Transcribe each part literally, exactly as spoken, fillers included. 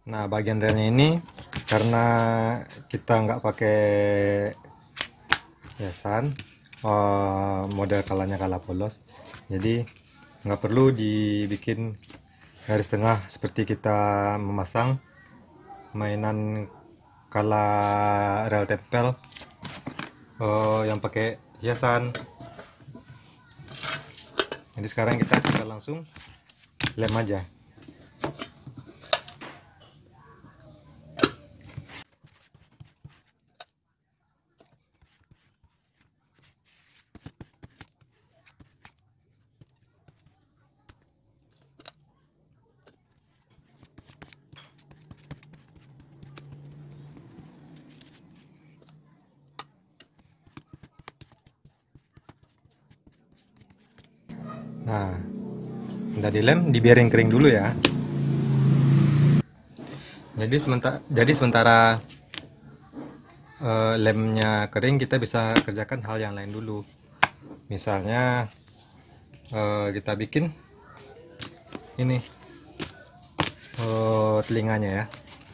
Nah, bagian relnya ini karena kita nggak pakai hiasan, eh, model kalanya kala polos, jadi nggak perlu dibikin garis tengah seperti kita memasang mainan kala rel tempel eh, yang pakai hiasan. Jadi sekarang kita tinggal langsung lem aja. Nah, udah dilem, dibiarin kering dulu ya. Jadi sementara, jadi sementara eh, lemnya kering, kita bisa kerjakan hal yang lain dulu. Misalnya eh, kita bikin ini eh, telinganya ya.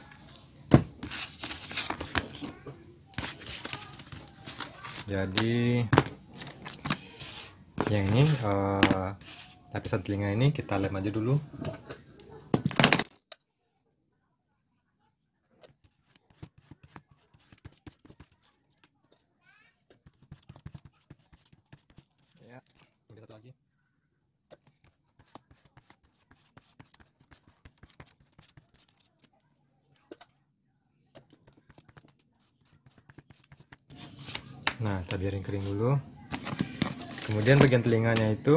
Jadi yang ini eh, lapisan telinga ini kita lem aja dulu. Ya, ini satu lagi. Nah, kita biarin kering dulu. Kemudian bagian telinganya itu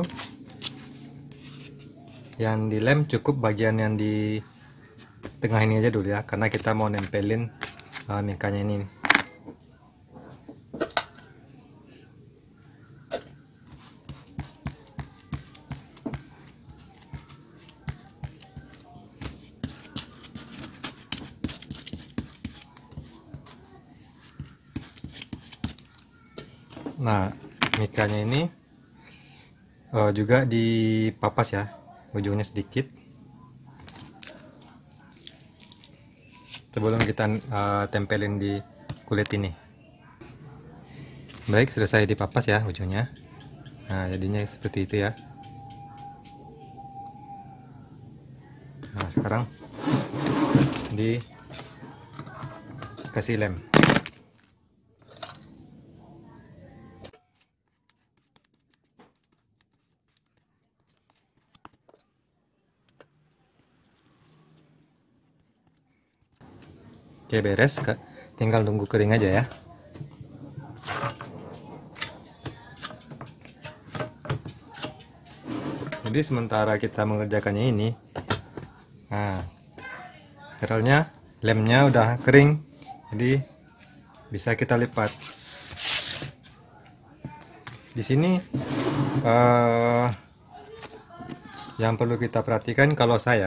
yang dilem cukup bagian yang di tengah ini aja dulu ya, karena kita mau nempelin uh, mikanya ini. Nah, mikanya ini uh, juga dipapas ya, ujungnya sedikit sebelum kita uh, tempelin di kulit ini. Baik, selesai dipapas ya ujungnya. Nah, jadinya seperti itu ya. Nah, sekarang dikasih lem. Oke, beres, tinggal tunggu kering aja ya. Jadi sementara kita mengerjakannya ini, nah, relnya, lemnya udah kering, jadi bisa kita lipat. Di sini uh, yang perlu kita perhatikan, kalau saya,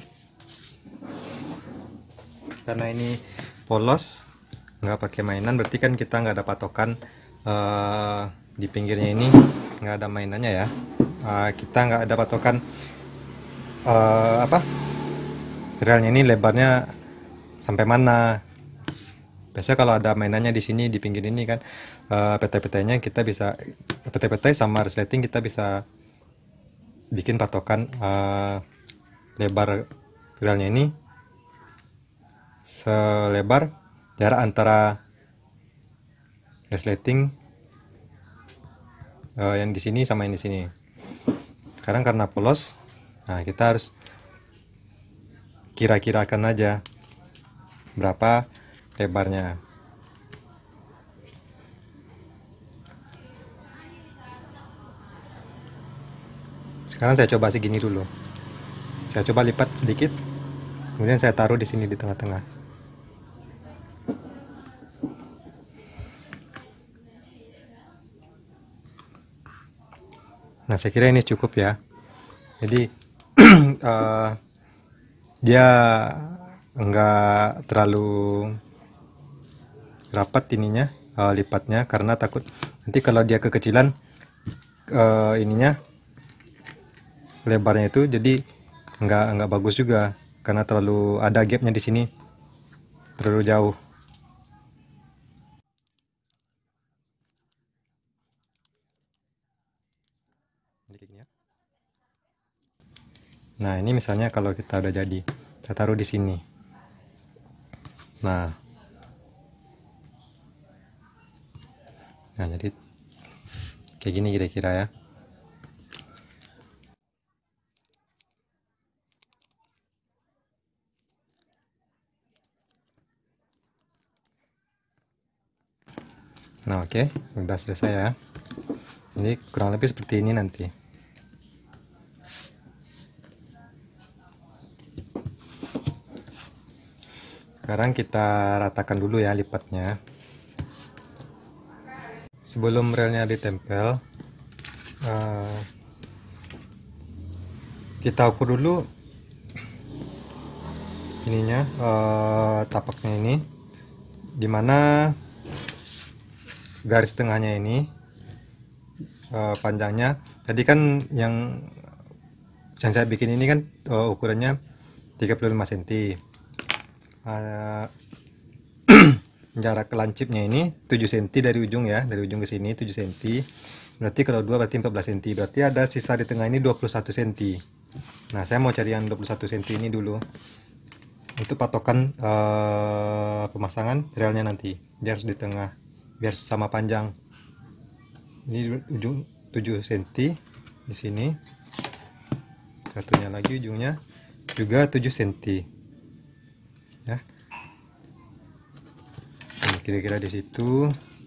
karena ini polos, nggak pakai mainan, berarti kan kita nggak ada patokan uh, di pinggirnya ini, nggak ada mainannya ya. Uh, kita nggak ada patokan uh, apa relnya ini lebarnya sampai mana. Biasanya kalau ada mainannya di sini di pinggir ini kan, uh, petai-petainya kita bisa, petai-petai sama resleting kita bisa bikin patokan uh, lebar relnya ini selebar jarak antara resleting uh, yang di sini sama yang di sini. Sekarang karena polos, nah kita harus kira-kirakan aja berapa lebarnya. Sekarang saya coba segini dulu. Saya coba lipat sedikit, kemudian saya taruh di sini di tengah-tengah. Nah, saya kira ini cukup ya. Jadi uh, dia enggak terlalu rapat ininya, uh, lipatnya, karena takut nanti kalau dia kekecilan uh, ininya lebarnya itu jadi enggak enggak bagus juga. karena terlalu ada gapnya di sini, terlalu jauh. Nah, ini misalnya kalau kita udah jadi, kita taruh di sini. Nah, nah jadi kayak gini kira-kira ya. Nah, oke, okay. Udah selesai ya. Ini kurang lebih seperti ini nanti. Sekarang kita ratakan dulu ya lipatnya. Sebelum relnya ditempel, uh, kita ukur dulu ininya, uh, tapaknya ini, dimana garis tengahnya ini uh, panjangnya. Tadi kan yang yang saya bikin ini kan uh, ukurannya tiga puluh lima sentimeter. Uh, jarak lancipnya ini tujuh sentimeter dari ujung ya, dari ujung ke sini tujuh sentimeter. Berarti kalau dua berarti empat belas sentimeter. Berarti ada sisa di tengah ini dua puluh satu sentimeter. Nah, saya mau cari yang dua puluh satu sentimeter ini dulu untuk patokan uh, pemasangan relnya nanti. Dia harus di tengah biar sama panjang. Ini ujung tujuh sentimeter di sini. Satunya lagi ujungnya juga tujuh sentimeter. Ya. Kira-kira di situ.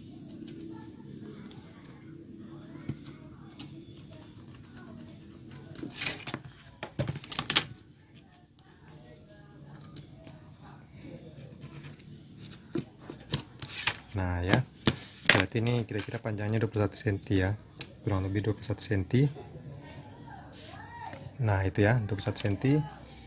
Nah ya, berarti ini kira-kira panjangnya dua puluh satu sentimeter ya, kurang lebih dua puluh satu sentimeter. Nah itu ya, dua puluh satu sentimeter.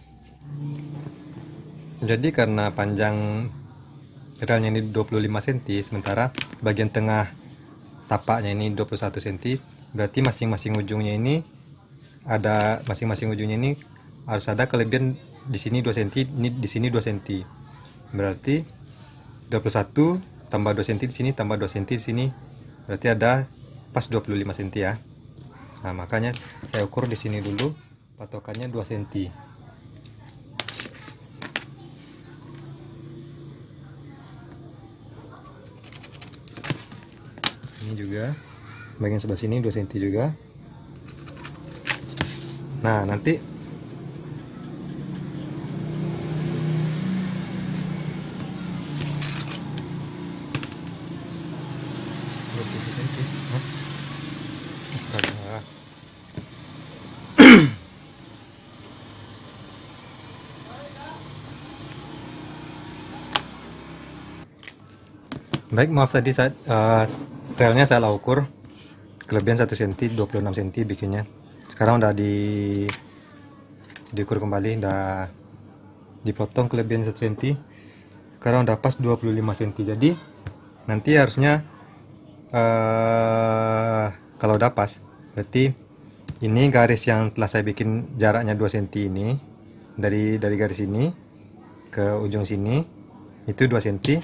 Jadi karena panjang relnya ini dua puluh lima sentimeter, sementara bagian tengah tapaknya ini dua puluh satu sentimeter, berarti masing-masing ujungnya ini ada masing-masing ujungnya ini harus ada kelebihan di sini dua sentimeter, ini di sini dua sentimeter. Berarti dua puluh satu tambah dua sentimeter di sini tambah dua sentimeter di sini, berarti ada pas dua puluh lima sentimeter ya. Nah, makanya saya ukur di sini dulu patokannya dua sentimeter. Ini juga bagian sebelah sini dua sentimeter juga. Nah, nanti astaga. Baik, maaf tadi saat uh, relnya salah ukur, kelebihan satu sentimeter, dua puluh enam sentimeter bikinnya. Sekarang udah di diukur kembali, udah dipotong kelebihan satu sentimeter. Sekarang udah pas dua puluh lima sentimeter. Jadi nanti harusnya uh, kalau udah pas, berarti ini garis yang telah saya bikin jaraknya dua sentimeter ini, dari dari garis ini ke ujung sini itu dua sentimeter.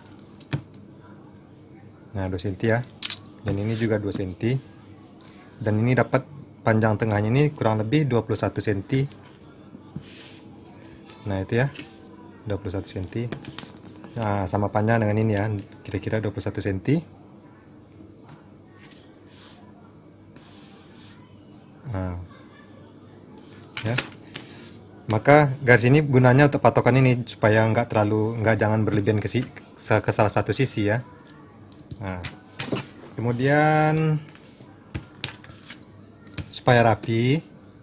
Nah, dua sentimeter ya. Dan ini juga dua sentimeter. Dan ini dapat panjang tengahnya ini kurang lebih dua puluh satu sentimeter. Nah, itu ya. dua puluh satu sentimeter. Nah, sama panjang dengan ini ya, kira-kira dua puluh satu sentimeter. Nah. Ya. Maka garis ini gunanya untuk patokan ini supaya nggak terlalu nggak jangan berlebihan ke, si, ke salah satu sisi ya. Nah, kemudian supaya rapi,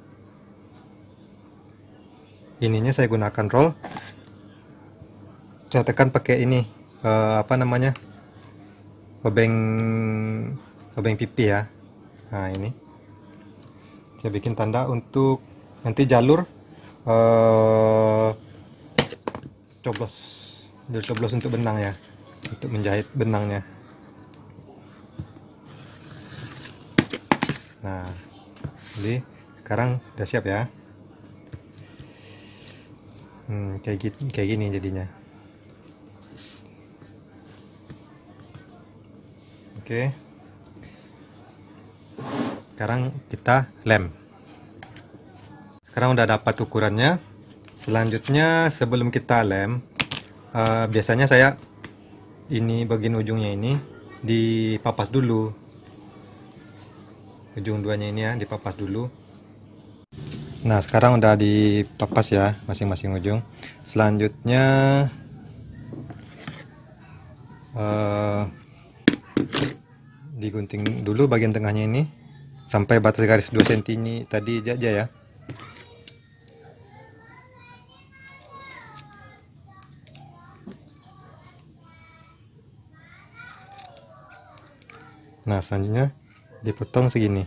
ininya saya gunakan roll. Saya tekan pakai ini uh, apa namanya, obeng obeng pipi ya. Nah, ini saya bikin tanda untuk nanti jalur uh, coblos, jalur coblos untuk benang ya, untuk menjahit benangnya. Nah, jadi sekarang udah siap ya. Hmm, kayak gitu, kayak gini jadinya. Oke. Sekarang kita lem. Sekarang udah dapat ukurannya. Selanjutnya sebelum kita lem, uh, biasanya saya ini bagian ujungnya ini dipapas dulu. Ujung duanya ini ya dipapas dulu. Nah, sekarang udah dipapas ya masing-masing ujung. Selanjutnya uh, digunting dulu bagian tengahnya ini sampai batas garis dua sentimeter ini tadi aja ya. Nah, selanjutnya dipotong segini.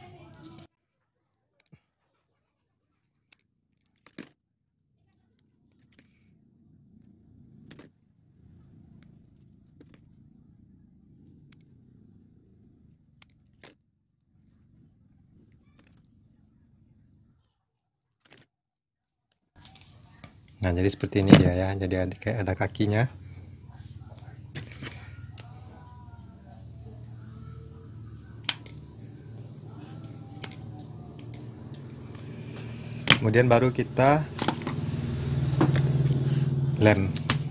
Nah, jadi seperti ini dia ya. Jadi ada kayak ada kakinya. Kemudian baru kita lem.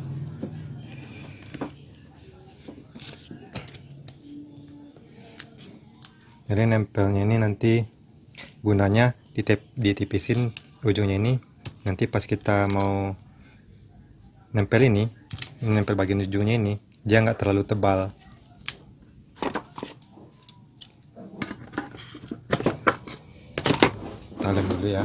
Jadi nempelnya ini nanti gunanya ditip, ditipisin ujungnya ini. Nanti pas kita mau nempel ini, nempel bagian ujungnya ini, dia nggak terlalu tebal. Kita lem dulu ya.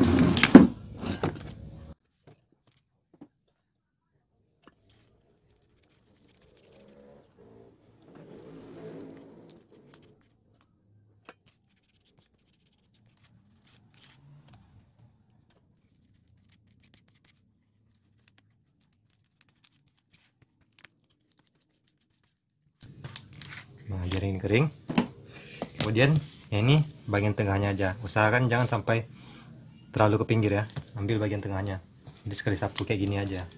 Nah, jaring kering. Kemudian ya ini bagian tengahnya aja. Usahakan jangan sampai terlalu ke pinggir ya. Ambil bagian tengahnya. Jadi sekali sapu kayak gini aja.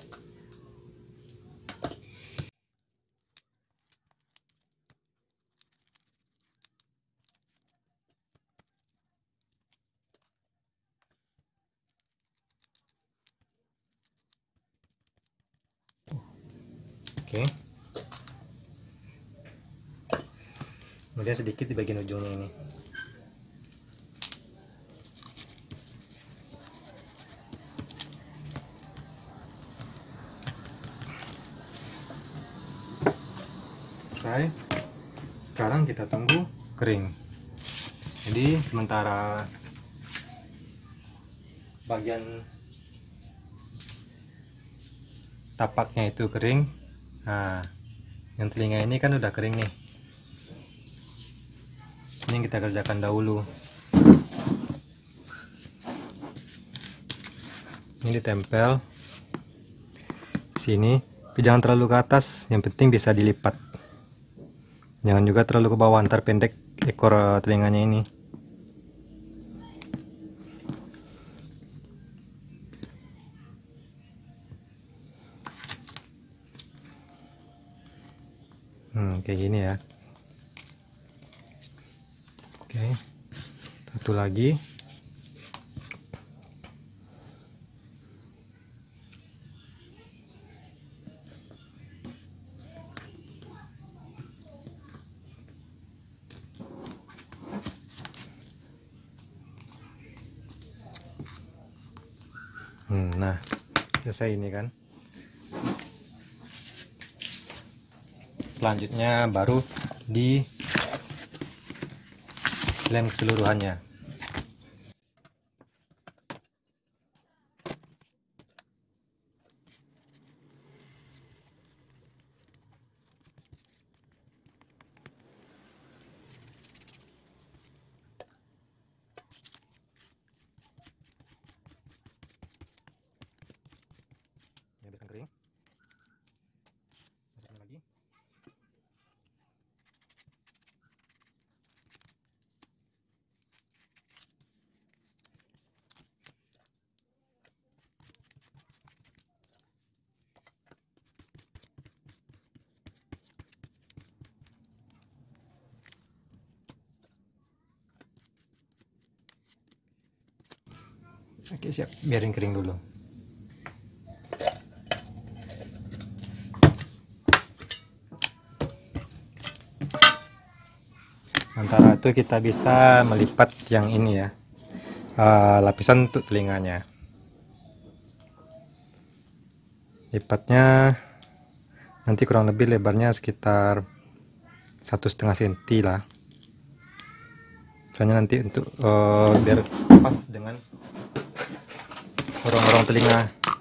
Oke. Kemudian sedikit di bagian ujungnya ini. Selesai. Sekarang kita tunggu kering. Jadi sementara bagian tapaknya itu kering, nah yang telinga ini kan udah kering nih. Ini yang kita kerjakan dahulu. Ini ditempel sini, tapi jangan terlalu ke atas, yang penting bisa dilipat. Jangan juga terlalu ke bawah, ntar pendek ekor telinganya ini. Hmm, kayak gini ya. Oke, satu lagi. Hmm, nah, selesai ini kan. Selanjutnya baru di lem keseluruhannya. Ini biarkan kering. Masukkan lagi. Oke, siap, biarin kering dulu. Sementara itu kita bisa melipat yang ini ya, uh, lapisan untuk telinganya. Lipatnya nanti kurang lebih lebarnya sekitar satu setengah senti lah. Soalnya nanti untuk uh, biar pas dengan orang-orang telinga,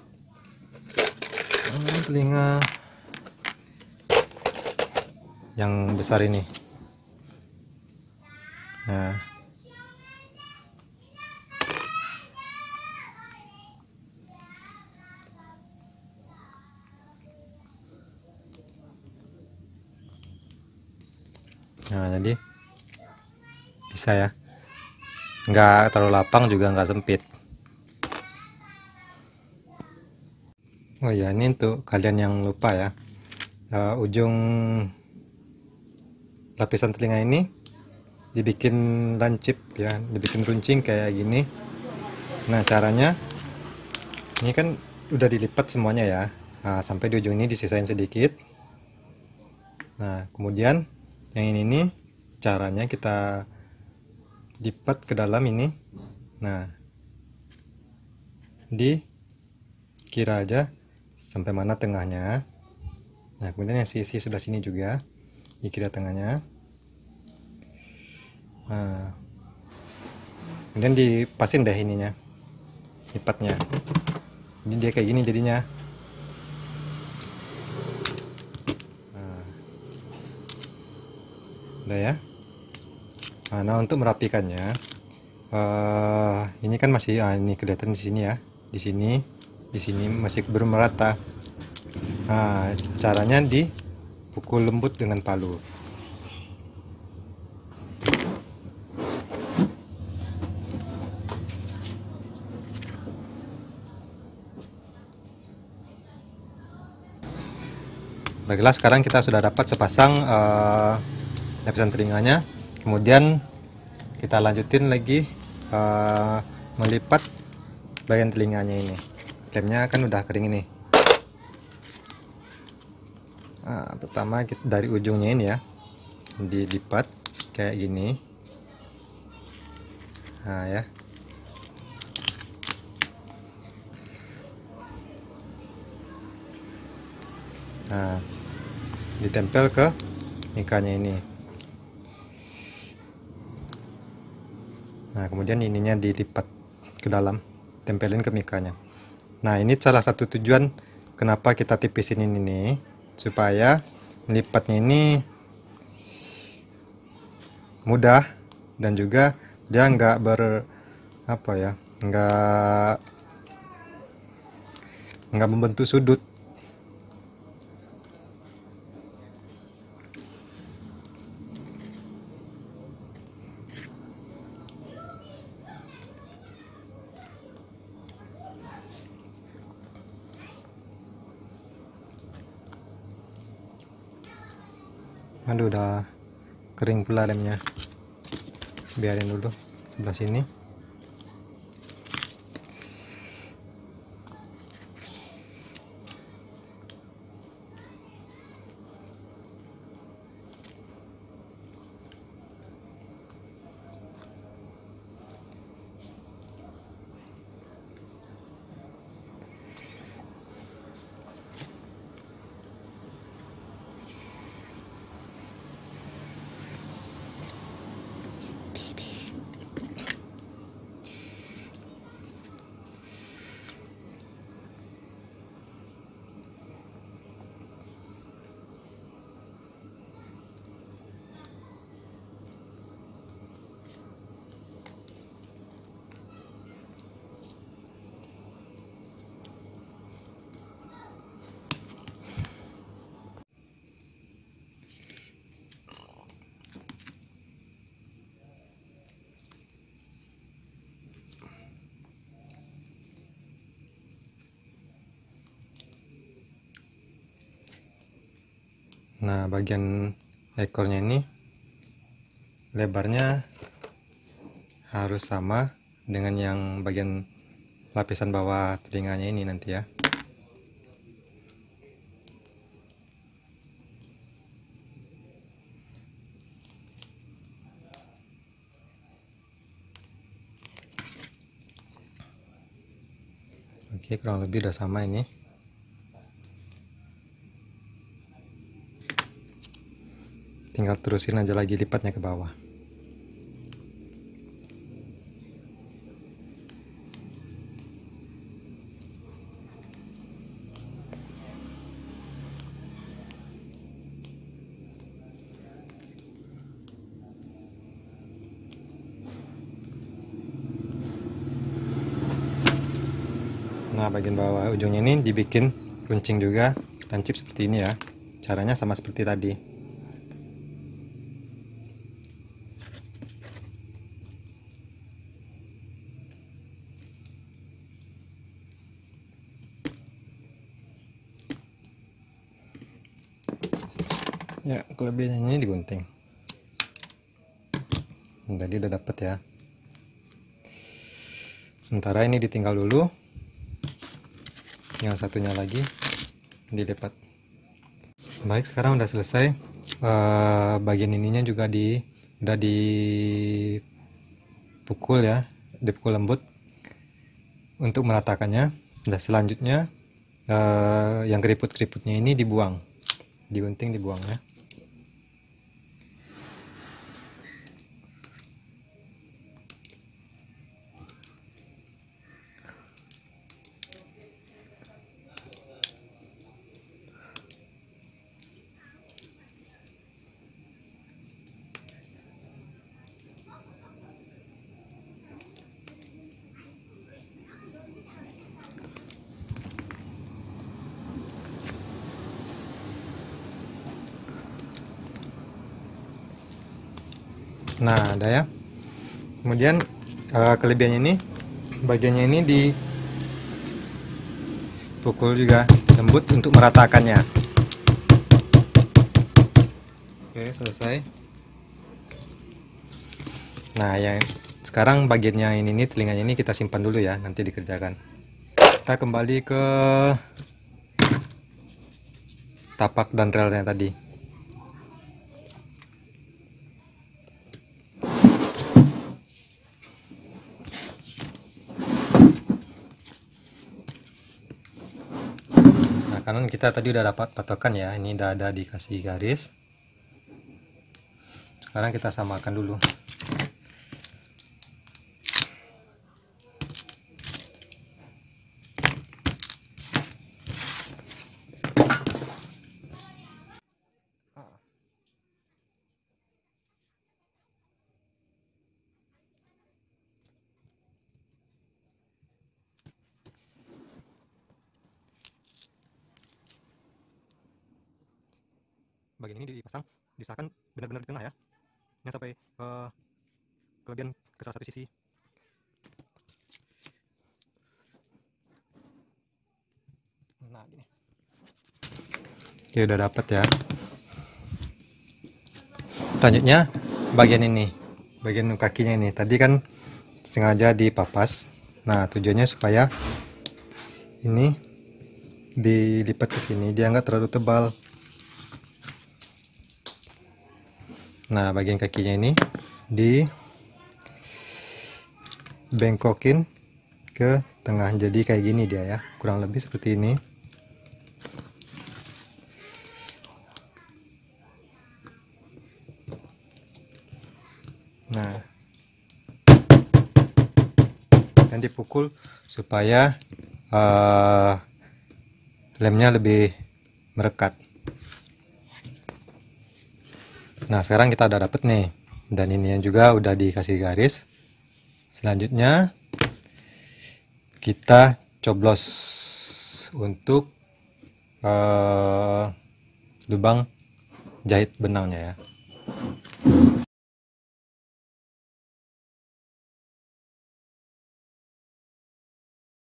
hmm, telinga yang besar ini. Nah, nah jadi bisa ya, nggak terlalu lapang juga nggak sempit. Oh ya, ini untuk kalian yang lupa ya, uh, ujung lapisan telinga ini dibikin lancip ya, dibikin runcing kayak gini. Nah, caranya ini kan udah dilipat semuanya ya. Nah, sampai di ujung ini disisain sedikit. Nah, kemudian yang ini nih caranya kita lipat ke dalam ini. Nah, dikira aja sampai mana tengahnya. Nah, kemudian yang sisi sebelah sini juga dikira tengahnya. Nah, kemudian dipasin deh ininya, lipatnya. Jadi dia kayak gini jadinya. Nah, udah ya. Nah, nah untuk merapikannya, uh, ini kan masih, ah, ini kelihatan di sini ya, di sini, di sini masih belum merata. Nah, caranya dipukul lembut dengan palu. Baiklah, sekarang kita sudah dapat sepasang uh, lapisan telinganya. Kemudian kita lanjutin lagi uh, melipat bagian telinganya ini. Lemnya kan udah kering ini. Nah, pertama kita dari ujungnya ini ya, dilipat kayak gini. Nah ya. Nah, ditempel ke mikanya ini. Nah, kemudian ininya dilipat ke dalam, tempelin ke mikanya. Nah, ini salah satu tujuan kenapa kita tipisin ini nih, supaya melipatnya ini mudah dan juga dia nggak ber apa ya, nggak nggak membentuk sudut. Aduh, udah kering pula lemnya, biarin dulu sebelah sini. Nah, bagian ekornya ini lebarnya harus sama dengan yang bagian lapisan bawah telinganya ini nanti ya. Oke, kurang lebih udah sama ini. Tinggal terusin aja lagi lipatnya ke bawah. Nah, bagian bawah ujungnya ini dibikin runcing juga, lancip seperti ini ya. Caranya sama seperti tadi. Ya, kelebihannya ini digunting. Tadi udah dapet ya. Sementara ini ditinggal dulu. Yang satunya lagi dilipat. Baik, sekarang udah selesai. Uh, bagian ininya juga di udah dipukul ya, dipukul lembut untuk meratakannya. Dan selanjutnya uh, yang keriput-keriputnya ini dibuang, digunting, dibuang ya. Nah, ada ya. Kemudian uh, kelebihannya ini, bagiannya ini dipukul juga lembut untuk meratakannya. Oke, selesai. Nah, yang sekarang bagiannya ini nih, telinganya ini kita simpan dulu ya, nanti dikerjakan. Kita kembali ke tapak dan relnya tadi. Karena kita tadi udah dapat patokan ya, ini udah ada dikasih garis. Sekarang kita samakan dulu. Bagian ini dipasang, diusahakan benar-benar di tengah ya, jangan sampai uh, kelebihan ke salah satu sisi. Nah, gini. Oke, udah dapat ya. Selanjutnya bagian ini, bagian kakinya ini tadi kan sengaja dipapas. Nah, tujuannya supaya ini dilipat ke sini, dia nggak terlalu tebal. Nah, bagian kakinya ini di bengkokin ke tengah, jadi kayak gini dia ya, kurang lebih seperti ini. Nah, dan dipukul supaya uh, lemnya lebih merekat. Nah, sekarang kita udah dapet nih, dan ini juga udah dikasih garis. Selanjutnya kita coblos untuk uh, lubang jahit benangnya ya.